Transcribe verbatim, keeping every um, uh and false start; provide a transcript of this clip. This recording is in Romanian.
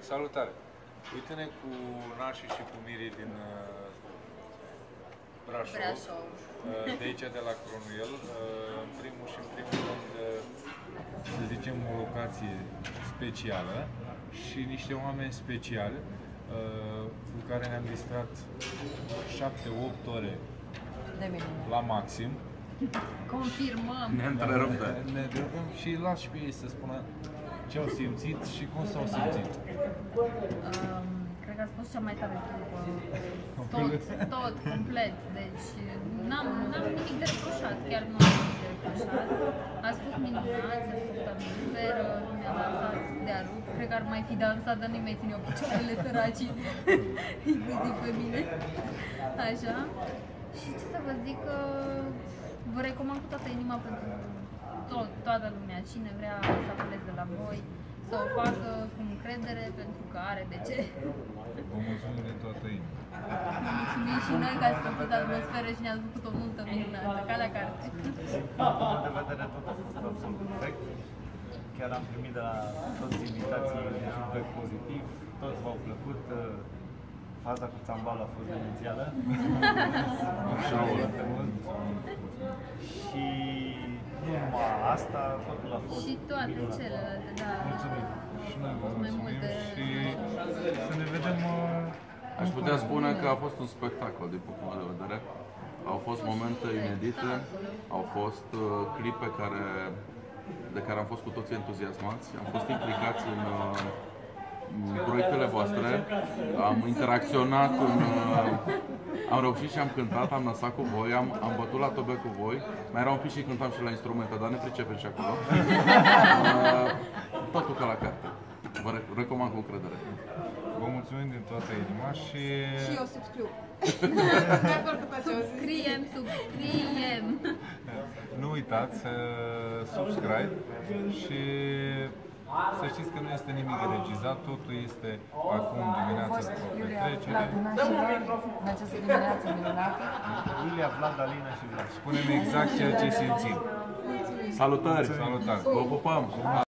Salutare! Uite-ne cu Nașii și cu Miri din uh, Brașov, Brașov. Uh, de aici de la Cronuel. Uh, în primul și în primul rând, uh, să zicem, o locație specială și niște oameni speciali uh, cu care ne-am distrat șapte opt ore la maxim. Confirmăm. Ne întreruptă. Ne, ne întrerupăm și las și pe ei să spună ce au simțit și cum s-au simțit. Um, cred că ați fost cea mai tare trupă. Tot, tot, complet. Deci n-am nimic de reproșat, chiar nu am nimic de reproșat. Ați fost minunați, ați făcut atmosferă, lumea a dansat de-a rupt. Cred că ar mai fi dansat, dar nu-i mai țineau picioarele săracii, inclusiv pe mine. Așa. Și ce să vă zic, vă recomand cu toată inima pentru tot, toată lumea, cine vrea să apeleze la voi, să o facă cu încredere, pentru că are de ce. Vă mulțumim de toată inima. Mulțumim și noi că ați făcut atmosferă și ne-ați făcut o nuntă minunată, ca la carte. Din punctul de vedere, tot a fost absolut perfect. Chiar am primit de la toți invitații un feedback pozitiv, toți v-au plăcut. Faza cu țambalul a fost demențială. Și nu numai asta, totul a fost Și toate minunat. celelalte, da. Mulțumim! Și noi vă Mai mulțumim multe. și să ne vedem. uh, Aș putea spune că a fost un spectacol din punctul meu de vedere. Au fost momente inedite, au fost uh, clipe care, de care am fost cu toții entuziasmați, am fost implicați în uh, proiectele voastre, am interacționat, în, uh, am reușit și am cântat, am lăsat cu voi, am, am bătut la tobe cu voi, mai era un pic și cântam și la instrumente, dar ne pricepem și acolo. Uh, totul ca la carte. Vă recomand cu încredere. Vă mulțumim din toată inima și... Și eu subscriu. De acord cu tot ce au zis. Subscriem, subscriem! Nu uitați să subscribe și să știți că nu este nimic regizat, totul este acum dimineața după petrecere. În această dimineață minunată. Iulia, Vlad, Alina și Vlad. Spunem exact ceea ce simțim. Salutări! Salutare! Vă pupăm!